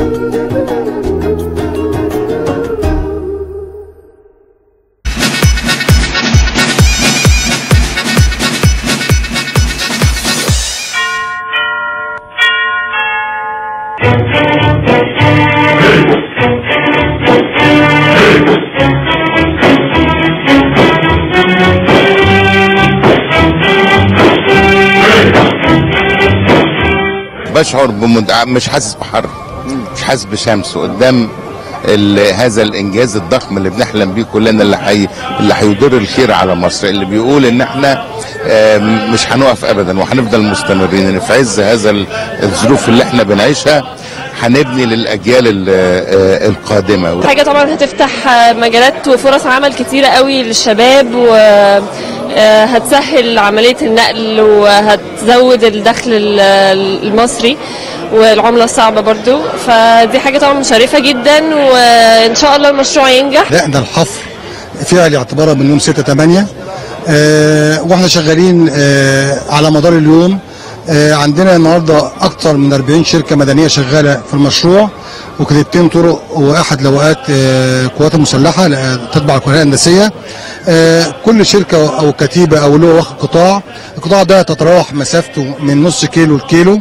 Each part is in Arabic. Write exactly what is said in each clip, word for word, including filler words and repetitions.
بشعر بمد... مش حاسس بحر، مش حاسس بشمس قدام هذا الانجاز الضخم اللي بنحلم بيه كلنا، اللي حي... اللي هيدر الخير على مصر، اللي بيقول ان احنا مش هنقف ابدا وهنفضل مستمرين، ان في عز هذا الظروف اللي احنا بنعيشها هنبني للاجيال القادمه. حاجه طبعا هتفتح مجالات وفرص عمل كتيره قوي للشباب، وهتسهل عمليه النقل وهتزود الدخل المصري والعمله الصعبه برضو، فدي حاجه طبعا مشرفه جدا، وان شاء الله المشروع ينجح. لا ده الحفر فعلي اعتبارا من يوم ستة تمانية آه واحنا شغالين آه على مدار اليوم. آه عندنا النهارده اكثر من أربعين شركه مدنيه شغاله في المشروع، وكتيبتين طرق واحد لواءات آه قوات المسلحه تتبع الكليه الهندسيه. آه كل شركه او كتيبه او لواء واخد قطاع، القطاع ده تتراوح مسافته من نص كيلو لكيلو.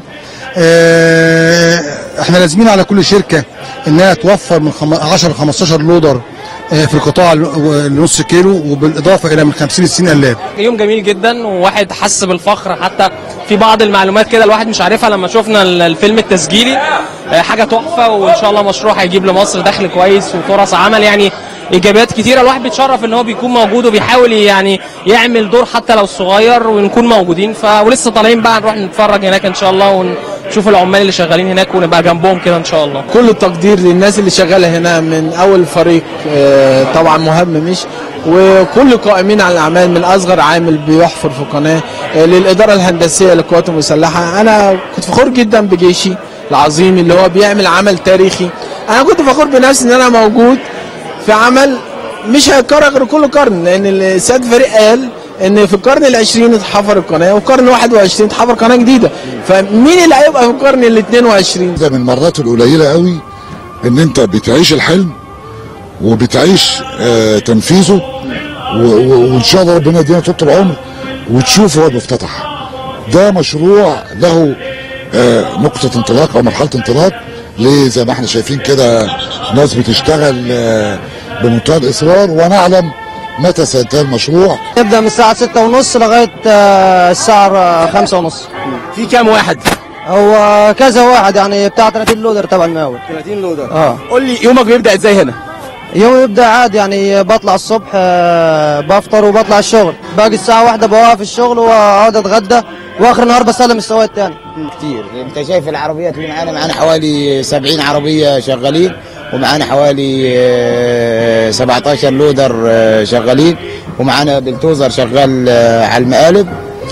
آه احنا لازمين على كل شركه انها توفر من عشرة ل خمستاشر لودر في القطاع النص كيلو، وبالاضافه الى من خمسين ل ستين قلاب. يوم جميل جدا، وواحد حس بالفخر، حتى في بعض المعلومات كده الواحد مش عارفها لما شفنا الفيلم التسجيلي. حاجه تحفه، وان شاء الله مشروع هيجيب لمصر دخل كويس وفرص عمل، يعني ايجابيات كتيره. الواحد بيتشرف ان هو بيكون موجود وبيحاول يعني يعمل دور حتى لو صغير ونكون موجودين. ف ولسه طالعين بقى نروح نتفرج هناك ان شاء الله، ونشوف العمال اللي شغالين هناك ونبقى جنبهم كده ان شاء الله. كل التقدير للناس اللي شغاله هنا من اول فريق طبعا مهم مش، وكل قائمين على الاعمال من اصغر عامل بيحفر في القناه للاداره الهندسيه للقوات المسلحه. انا كنت فخور جدا بجيشي العظيم اللي هو بيعمل عمل تاريخي. انا كنت فخور بنفسي ان انا موجود في عمل مش هيتكرر غير كل قرن، لان السيد فريق قال ان في القرن العشرين اتحفر القناه، والقرن الواحد وعشرين اتحفر قناه جديده، فمين اللي هيبقى في القرن الاثنين وعشرين؟ ده من المرات القليله قوي ان انت بتعيش الحلم وبتعيش آه تنفيذه، وان شاء الله ربنا يدينا طول العمر وتشوف هو بيفتتح. ده مشروع له آه نقطه انطلاق او مرحله انطلاق، ليه زي ما احنا شايفين كده ناس بتشتغل آه بمنتهى الاصرار، ونعلم متى سينتهي المشروع. نبدا من الساعه ستة ونص لغايه الساعه خمسة ونص. في كام واحد؟ هو كذا واحد، يعني بتاع ثلاثين لودر تبع المقاول. ثلاثين لودر. اه قول لي يومك بيبدا ازاي هنا؟ يوم يبدا عادي، يعني بطلع الصبح بفطر وبطلع الشغل، باجي الساعه واحدة بوقف الشغل واقعد اتغدى، واخر النهار بسلم السواق الثاني. كتير، انت شايف العربيات اللي معانا، معانا حوالي سبعين عربيه شغالين، ومعانا حوالي سبعتاشر لودر شغالين، ومعانا بلتوزر شغال على المقالب.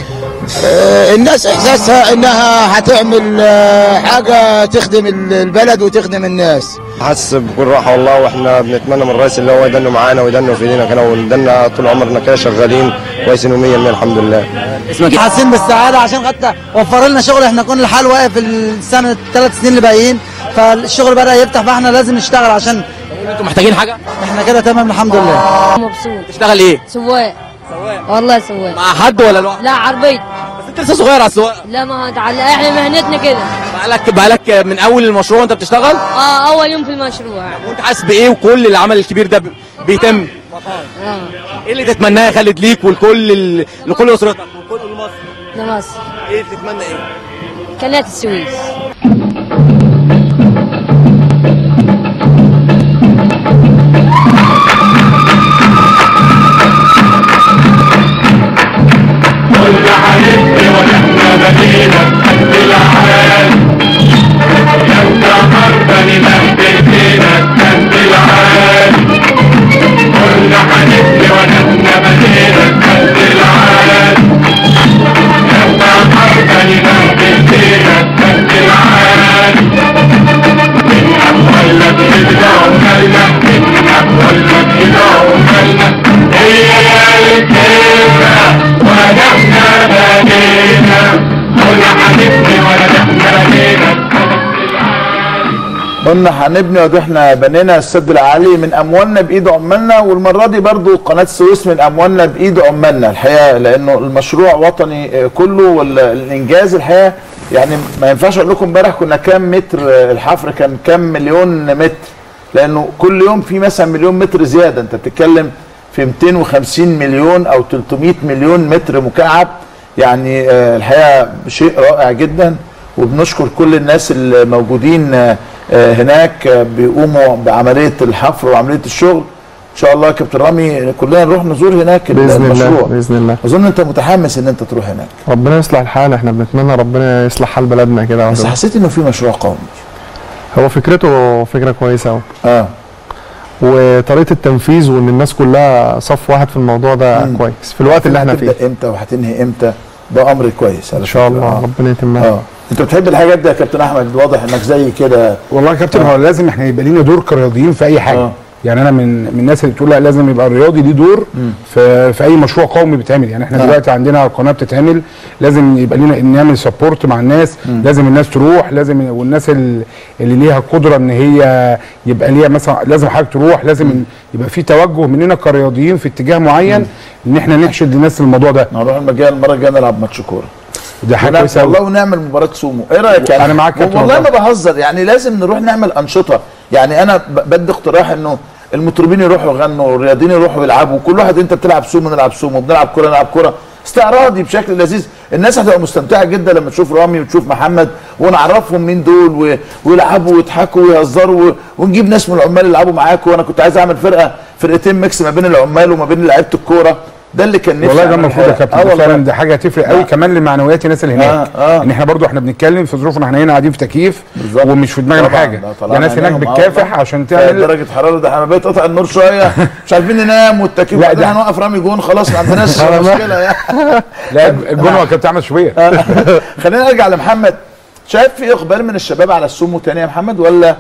الناس احساسها انها هتعمل حاجه تخدم البلد وتخدم الناس. حاسس بكل راحه والله، واحنا بنتمنى من الرئيس اللي هو يدنه معانا ويدنه في ايدينا كده، ويدنا طول عمرنا كده شغالين كويسين ومية مية الحمد لله. اسمك حاسين بالسعاده عشان حتى وفر لنا شغل، احنا كنا الحال واقف السنه الثلاث سنين اللي باقيين، فالشغل بدا يفتح، فاحنا لازم نشتغل. عشان انتوا محتاجين حاجه؟ احنا كده تمام الحمد لله. مبسوط. تشتغل ايه؟ سواق. سواق والله سواق. مع حد ولا لوحدك؟ لا عربية. بس انت لسه صغير على السواقه. لا ما تعال... احنا مهنتنا كده. بقالك بقالك من اول المشروع وانت بتشتغل؟ اه اول يوم في المشروع. وانت حاسس بايه وكل العمل الكبير ده بيتم؟ اه ايه اللي تتمناه يا خالد ليك ولكل ال... لكل اسرتك وكل مصر؟ لمصر. ايه اللي تتمنى ايه؟ قناة السويس. كل حبيبتي ونحن بدينا قد العالم، يبقى مرضى نبهدل فينا قد العالم. كل حبيبتي ونحن بدينا قد العالم، يبقى مرضى نبهدل فينا قد العالم. قلنا هنبني ودي احنا بنينا السد العالي من اموالنا بايد عمالنا، والمره دي برضو قناه السويس من اموالنا بايد عمالنا الحقيقه، لانه المشروع وطني كله والانجاز الحقيقه. يعني ما ينفعش اقول لكم امبارح كنا كام متر الحفر، كان كام مليون متر، لانه كل يوم في مثلا مليون متر زياده. انت بتتكلم في مئتين وخمسين مليون او ثلاثمئة مليون متر مكعب. يعني الحقيقه شيء رائع جدا، وبنشكر كل الناس الموجودين هناك بيقوموا بعمليه الحفر وعمليه الشغل. ان شاء الله يا كابتن رامي كلنا نروح نزور هناك بإذن المشروع الله باذن الله. اظن انت متحمس ان انت تروح هناك. ربنا يصلح الحال، احنا بنتمنى ربنا يصلح حال بلدنا كده. بس حسيت انه في مشروع قومي. هو فكرته فكره كويسه قوي. اه وطريقه التنفيذ وان الناس كلها صف واحد في الموضوع ده مم. كويس في الوقت اللي احنا فيه. هتبدا امتى وهتنهي امتى؟ ده امر كويس ان شاء الله. آه. ربنا يتمها. اه انت بتحب الحاجات دي يا كابتن احمد، واضح انك زي كده. والله يا كابتن آه. هو لازم احنا يبقى لينا دور كرياضيين في اي حاجه. آه. يعني انا من من الناس اللي بتقول لا لازم يبقى الرياضي ليه دور في في اي مشروع قومي بيتعمل. يعني احنا آه. دلوقتي عندنا قناه بتتعمل، لازم يبقى لينا نعمل سبورت مع الناس. مم. لازم الناس تروح، لازم والناس اللي ليها قدره ان هي يبقى ليها مثلا لازم حضرتك تروح، لازم مم. يبقى في توجه مننا كرياضيين في اتجاه معين مم. ان احنا نحشد الناس الموضوع ده. نروح المره الجايه نلعب ماتش كوره. ده حاجه كويسه والله، ونعمل مباراه سومو. ايه رايك؟ يعني انا معاك والله ما بهزر، يعني لازم نروح نعمل انشطه. يعني انا بدي اقتراح انه المطربين يروحوا يغنوا والرياضيين يروحوا يلعبوا، كل واحد انت بتلعب سومو نلعب سومو، بنلعب كوره نلعب كوره، استعراضي بشكل لذيذ. الناس هتبقى مستمتعه جدا لما تشوف رامي وتشوف محمد ونعرفهم مين دول ويلعبوا ويضحكوا ويهزروا، ونجيب ناس من العمال يلعبوا معاكم. وانا كنت عايز اعمل فرقه فرقتين ميكس ما بين العمال وما بين لعيبه الكوره. ده اللي كان نفسي والله ده المفروض يا كابتن. اه فعلا دي حاجه هتفرق قوي كمان لمعنويات الناس اللي هناك. آه آه. ان احنا برضو احنا بنتكلم في ظروفنا، احنا هنا قاعدين في تكييف ومش في دماغنا حاجه. ده ناس هناك بتكافح عشان تعمل درجه حراره. ده احنا بقيت قطع النور شويه مش عارفين ننام، والتكييف بعدين هنوقف رامي جون خلاص ما عندناش مشكله يعني. لا الجون هو كابتن احمد شويه. خلينا نرجع لمحمد. شايف في اقبال من الشباب على السومو تاني يا محمد، ولا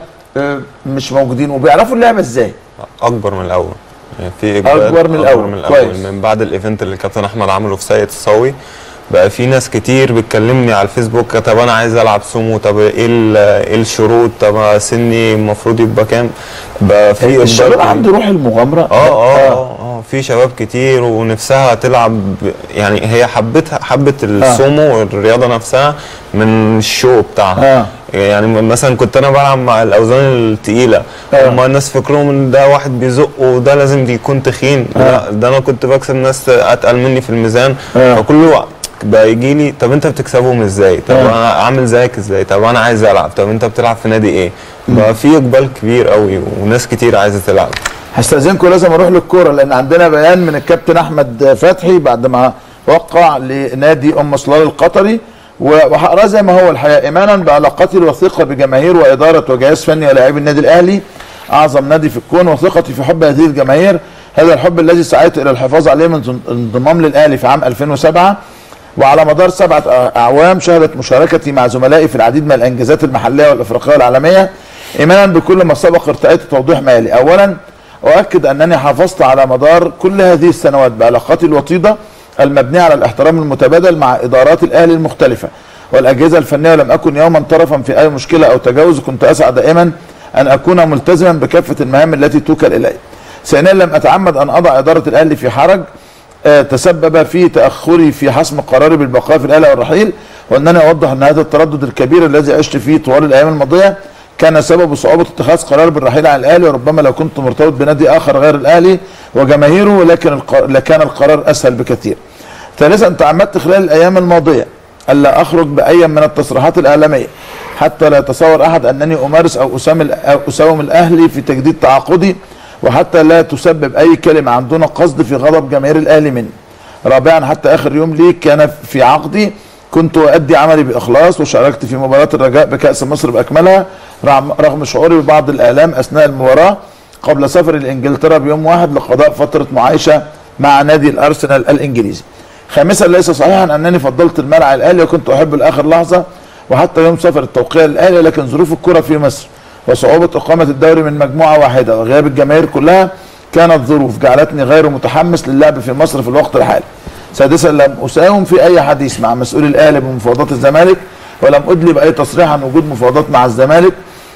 مش موجودين وبيعرفوا اللعبه ازاي؟ اكبر من الاول. يعني في اقبال اكبر من الاول. من الاول كويس. من بعد الايفنت اللي الكابتن احمد عمله في سيد الصاوي بقى في ناس كتير بتكلمني على الفيسبوك، طب انا عايز العب سومو، طب ايه ايه الشروط، طب سني المفروض يبقى كام؟ بقى في الشباب عنده روح المغامره. اه اه اه اه في شباب كتير ونفسها تلعب. يعني هي حبتها حبت السومو والرياضه نفسها من الشو بتاعها. آه. يعني مثلا كنت انا بلعب مع الاوزان الثقيله، آه. هم الناس فكرهم ان ده واحد بيزق وده لازم يكون تخين. آه. لا ده انا كنت بكسب ناس اتقل مني في الميزان. آه. فكله بقى يجي لي طب انت بتكسبهم ازاي؟ طب آه. انا اعمل زيك ازاي؟ طب انا عايز العب. طب انت بتلعب في نادي ايه؟ بقى في اقبال كبير قوي وناس كتير عايزه تلعب. هستاذنكم لازم اروح للكوره، لان عندنا بيان من الكابتن احمد فتحي بعد ما وقع لنادي ام صلال القطري، وهقراه زي ما هو الحقيقه. ايمانا بعلاقتي الوثيقه بجماهير واداره وجهاز فني ولاعبي النادي الاهلي اعظم نادي في الكون، وثقتي في حب هذه الجماهير، هذا الحب الذي سعيت الى الحفاظ عليه من انضمام للاهلي في عام ألفين وسبعة، وعلى مدار سبعه اعوام شهدت مشاركتي مع زملائي في العديد من الانجازات المحليه والافريقيه والعالميه. ايمانا بكل ما سبق ارتأيت توضيح مالي. اولا اؤكد انني حافظت على مدار كل هذه السنوات بعلاقاتي الوطيده المبنيه على الاحترام المتبادل مع ادارات الاهلي المختلفه والاجهزه الفنيه، ولم اكن يوما طرفا في اي مشكله او تجاوز. كنت اسعى دائما ان اكون ملتزما بكافه المهام التي توكل الي. ثانيا لم اتعمد ان اضع اداره الاهلي في حرج أه تسبب في تاخري في حسم قراري بالبقاء في الاهلي والرحيل، وانني اوضح ان هذا التردد الكبير الذي عشت فيه طوال الايام الماضيه كان سبب صعوبه اتخاذ قرار بالرحيل عن الاهلي، وربما لو كنت مرتبط بنادي اخر غير الاهلي وجماهيره لكن لكان القرار اسهل بكثير. ثالثا تعمدت خلال الايام الماضيه الا اخرج باي من التصريحات الاعلاميه حتى لا يتصور احد انني امارس او اساوم الاهلي في تجديد تعاقدي، وحتى لا تسبب اي كلمه عن دون قصد في غضب جماهير الاهلي مني. رابعا حتى اخر يوم لي كان في عقدي كنت أؤدي عملي بإخلاص، وشاركت في مباراة الرجاء بكأس مصر بأكملها رغم شعوري ببعض الآلام أثناء المباراة قبل سفري لإنجلترا بيوم واحد لقضاء فترة معايشة مع نادي الأرسنال الإنجليزي. خامسا ليس صحيحا أنني فضلت الملعب الأهلي وكنت أحب لآخر لحظة وحتى يوم سفر التوقيع للأهلي، لكن ظروف الكرة في مصر وصعوبة إقامة الدوري من مجموعة واحدة وغياب الجماهير كلها كانت ظروف جعلتني غير متحمس للعب في مصر في الوقت الحالي. سادسا لم اساهم في اي حديث مع مسؤول الاهلي بمفاوضات الزمالك، ولم ادلي باي تصريح عن وجود مفاوضات مع الزمالك،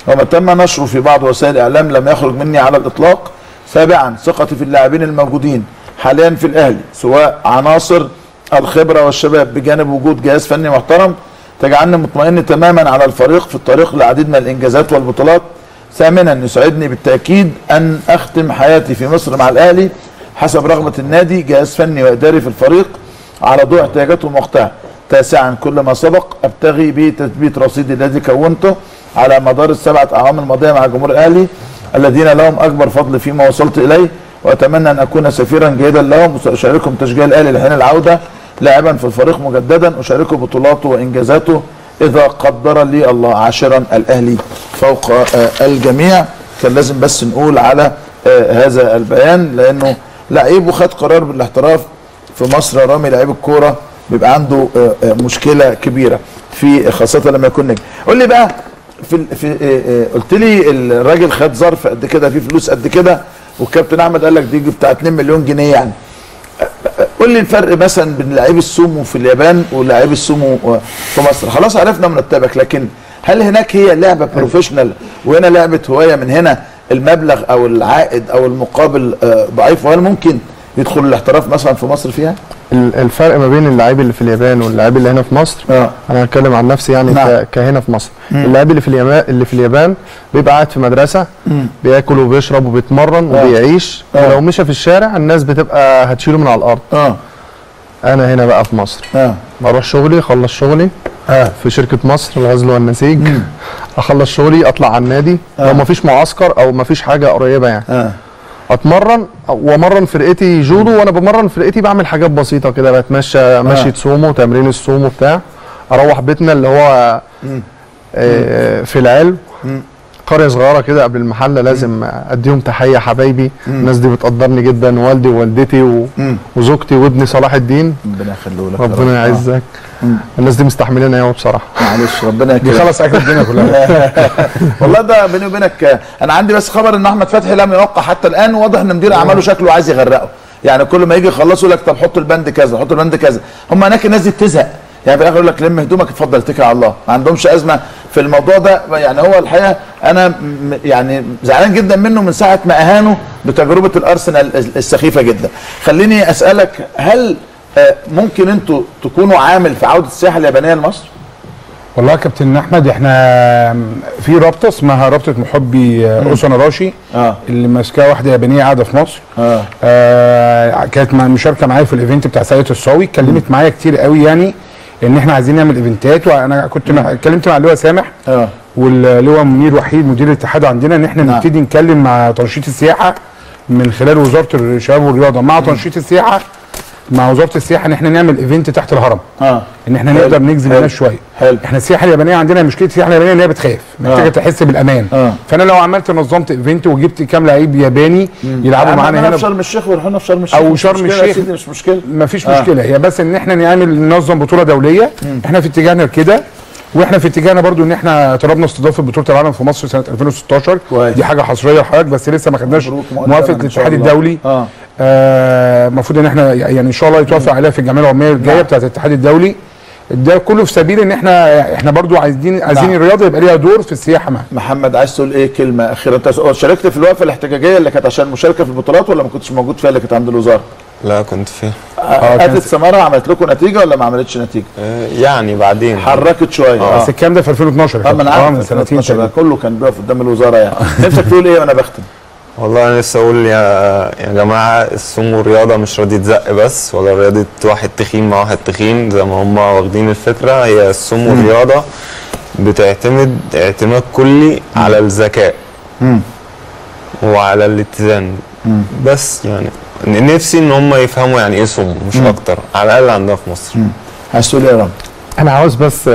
وما تم نشره في بعض وسائل الاعلام لم يخرج مني على الاطلاق. سابعا ثقتي في اللاعبين الموجودين حاليا في الاهلي سواء عناصر الخبره والشباب بجانب وجود جهاز فني محترم تجعلني مطمئن تماما على الفريق في الطريق لعديد من الانجازات والبطولات. ثامنا يسعدني بالتاكيد ان اختم حياتي في مصر مع الاهلي حسب رغبه النادي، جهاز فني واداري في الفريق على ضوء احتياجاتهم وقتها. تاسعا كل ما سبق ابتغي بتثبيت رصيدي الذي كونته على مدار السبعه اعوام الماضيه مع جمهور الاهلي الذين لهم اكبر فضل فيما وصلت اليه، واتمنى ان اكون سفيرا جيدا لهم وساشاركهم تشجيع الاهلي لحين العوده لاعبا في الفريق مجددا اشاركه بطولاته وانجازاته اذا قدر لي الله. عاشرا الاهلي فوق الجميع. كان لازم بس نقول على هذا البيان لانه لعيب وخد قرار بالاحتراف في مصر. رامي لعيب الكوره بيبقى عنده مشكله كبيره في خاصه لما يكون نجم. قول لي بقى في في قلت لي الراجل خد ظرف قد كده فيه فلوس قد كده والكابتن احمد قال لك دي بتاع اتنين مليون جنيه يعني. قول لي الفرق مثلا بين لعيب السومو في اليابان ولاعيب السومو في مصر. خلاص عرفنا مرتبك، لكن هل هناك هي لعبه بروفيشنال وهنا لعبه هوايه؟ من هنا المبلغ او العائد او المقابل ضعيف، وهل ممكن يدخل الاحتراف مثلا في مصر فيها؟ الفرق ما بين اللاعب اللي في اليابان واللاعب اللي هنا في مصر آه. انا هتكلم عن نفسي يعني نعم. كهنا في مصر اللاعب اللي في اليابان اللي في اليابان بيبقى قاعد في مدرسه مم. بياكل وبيشرب وبيتمرن آه. وبيعيش آه. ولو مشى في الشارع الناس بتبقى هتشيله من على الارض. اه انا هنا بقى في مصر اه بروح شغلي اخلص شغلي آه. في شركه مصر الغزل والنسيج مم. اخلص شغلي اطلع على النادي آه. لو مفيش معسكر او مفيش حاجه قريبه يعني آه. اتمرن وامرن فرقتي جودو، وانا بمرن فرقتي بعمل حاجات بسيطه كده، بتمشى آه. مشيه سومو تمرين السومو بتاع. اروح بيتنا اللي هو آه في العلم قريه صغيره كده قبل المحله، لازم اديهم تحيه حبايبي. الناس دي بتقدرني جدا، والدي ووالدتي و... وزوجتي وابني صلاح الدين ربنا يخليه لك ربنا يعزك. الناس دي مستحملينها قوي بصراحه. معلش ربنا يكرمك دي خلص اكل الدنيا كلها. والله ده بيني وبينك انا عندي بس خبر ان احمد فتحي لم يوقع حتى الان، وواضح ان مدير اعماله شكله عايز يغرقه، يعني كل ما يجي يخلصوا لك طب حط البند كذا حط البند كذا. هم هناك الناس دي بتزهق يعني، في الاخر يقول لك لم هدومك اتفضل اتكل على الله، ما عندهمش ازمه في الموضوع ده. يعني هو الحقيقه انا يعني زعلان جدا منه من ساعه ما اهانوا بتجربه الارسنال السخيفه جدا. خليني اسالك، هل ممكن انتوا تكونوا عامل في عوده السياحه اليابانيه لمصر؟ والله يا كابتن احمد احنا في رابطه اسمها رابطه محبي اوسانا راشي آه. اللي ماسكاها واحده يابانيه قاعده في مصر آه. آه كانت مشاركه معايا في الايفنت بتاع ساقية الصاوي، اتكلمت معايا كتير قوي يعني ان احنا عايزين نعمل ايفنتات، وانا كنت اتكلمت مع اللواء سامح اه واللواء منير وحيد مدير الاتحاد عندنا ان احنا نعم. نبتدي نتكلم مع تنشيط السياحه من خلال وزاره الشباب والرياضه مع تنشيط السياحه مع وزاره السياحه ان احنا نعمل ايفنت تحت الهرم اه ان احنا حل. نقدر نجذب الناس شويه. حلو. احنا السياحه اليابانيه عندنا مشكله السياحه اليابانيه ان هي بتخاف، محتاجه تحس بالامان. آه. فانا لو عملت نظمت ايفنت وجبت كام لعيب ياباني مم. يلعبوا معانا هنا في شرم الشيخ ونروح في شرم الشيخ او شرم الشيخ مش مشكله مفيش آه. مشكله، هي بس ان احنا نعمل ننظم بطوله دوليه. مم. احنا في اتجاهنا كده، واحنا في اتجاهنا برضو ان احنا طلبنا استضافه بطوله العالم في مصر سنه ألفين وستاشر. كويس. دي حاجه حصريه لحضرتك بس لسه ما خدناش موافقه الاتحاد الدولي. اه المفروض آه ان احنا يعني ان شاء الله يتوافق عليها في الجمعيه العموميه الجايه بتاعه الاتحاد الدولي. ده كله في سبيل ان احنا احنا برضو عايزين عايزين الرياضه يبقى ليها دور في السياحه معانا. محمد عايز تقول ايه كلمه اخيره؟ انت شاركت في الوقفه الاحتجاجيه اللي كانت عشان مشاركه في البطولات ولا ما كنتش موجود فيها اللي كانت عند الوزاره؟ لا كنت فيها. اتت سماره عملت لكم نتيجه ولا ما عملتش نتيجه؟ آه يعني بعدين حركت شويه اه بس الكلام ده في ألفين واتناشر. اه من عام سنتين كله كان بيقف قدام الوزاره يعني. نفسك تقول ايه وانا بختم؟ والله انا لسه اقول يا يا جماعه السومو رياضه مش رياضه زق بس، ولا رياضه واحد تخين مع واحد تخين زي ما هم واخدين الفكره. هي السومو م. رياضه بتعتمد اعتماد كلي م. على الذكاء م. وعلى الاتزان م. بس. يعني نفسي ان هم يفهموا يعني ايه سومو مش م. اكتر، على الاقل عندنا في مصر. عايز تقول ايه يا رب؟ انا عاوز بس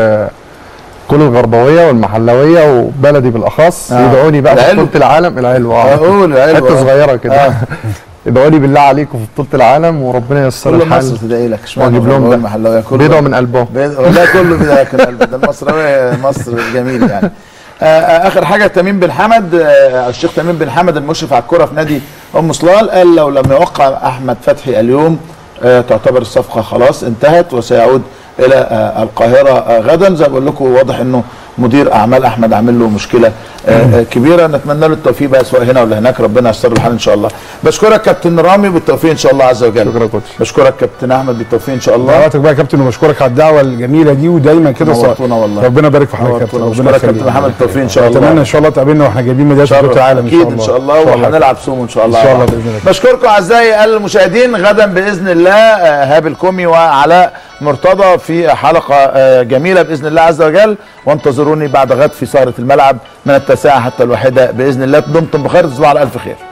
كل الغربويه والمحلويه وبلدي بالاخص آه. يدعوا لي بقى في بطوله العالم. العلو اه قول العلو حته صغيره كده آه. يدعوا لي بالله عليكم في بطوله العالم وربنا ييسر الحال. كل مصر تدعي لك واجيب لهم المحلويه كله بيدعوا من قلبهم. والله كله بيدعي من قلبه، ده المصراويه مصر الجميل يعني. آه اخر حاجه تميم بن حمد آه الشيخ تميم بن حمد المشرف على الكره في نادي ام صلال قال لو لم يوقع احمد فتحي اليوم آه تعتبر الصفقه خلاص انتهت وسيعود الى القاهره غدا. زي ما بقول لكم واضح انه مدير اعمال احمد عامل له مشكله آه كبيره، نتمنى له التوفيق بقى سواء هنا ولا هناك، ربنا ييسر الحال ان شاء الله. بشكرك كابتن رامي بالتوفيق ان شاء الله عز وجل. شكرا كوتش. بشكرك كابتن احمد بالتوفيق ان شاء الله. دعواتك بقى يا كابتن وبشكرك على الدعوه الجميله دي ودايما كده نورتونا والله. ربنا يبارك في حضرتك يا كابتن. ربنا يخليك كابتن محمد بالتوفيق ان شاء الله. اتمنى ان شاء الله تقابلنا واحنا جايبين ميداليه بطوله العالم ان شاء الله. اكيد ان شاء الله وهنلعب سومو ان شاء الله. ان شاء الله باذن الله. بشكركم اعزائي المشاهدين، غدا باذن الله هاب الكومي وعلاء مرتضى في حلقه جميله باذن الله عز وجل، وانتظروني بعد غد في سهره الملعب من التاسعه حتى الواحده باذن الله. دمتم بخير، تصبحوا على الف خير.